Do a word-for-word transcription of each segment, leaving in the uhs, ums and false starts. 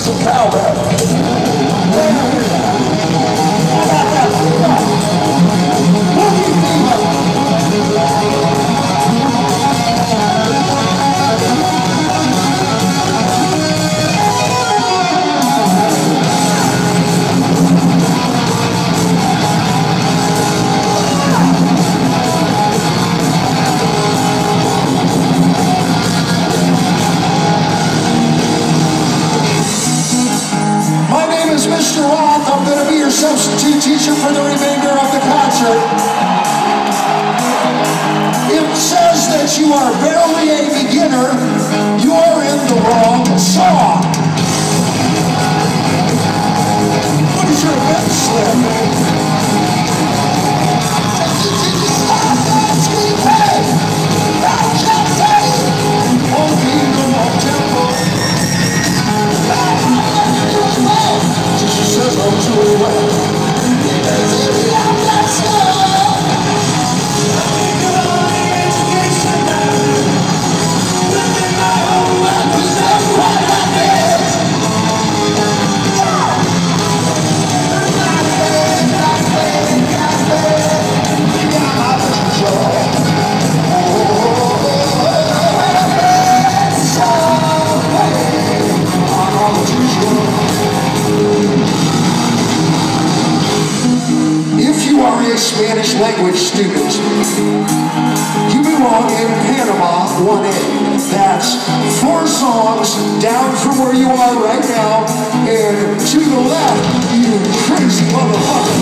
some cowbell. How about that? Boogie fever. Mister Roth, I'm going to be your substitute teacher for the remainder of the concert. It says that you are barely a beginner. You're in the wrong song. What is your event slip? Spanish language student. You belong in Panama one A. That's four songs down from where you are right now, and to the left, you crazy motherfucker.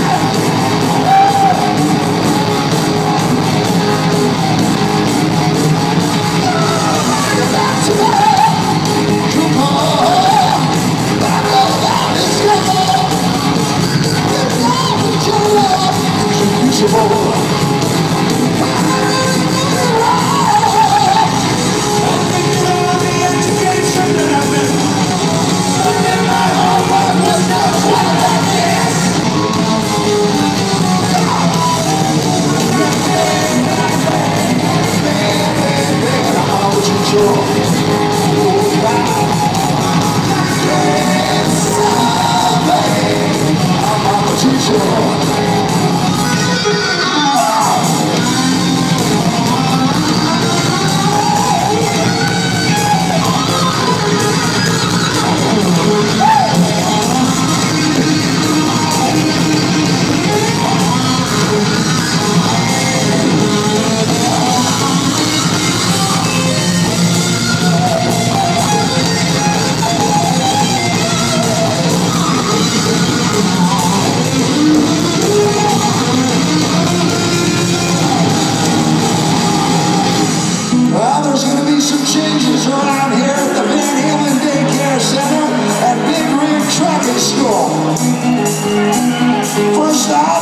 Some changes around here at the Halen Daycare Center at Big Rig Trucking School. First off,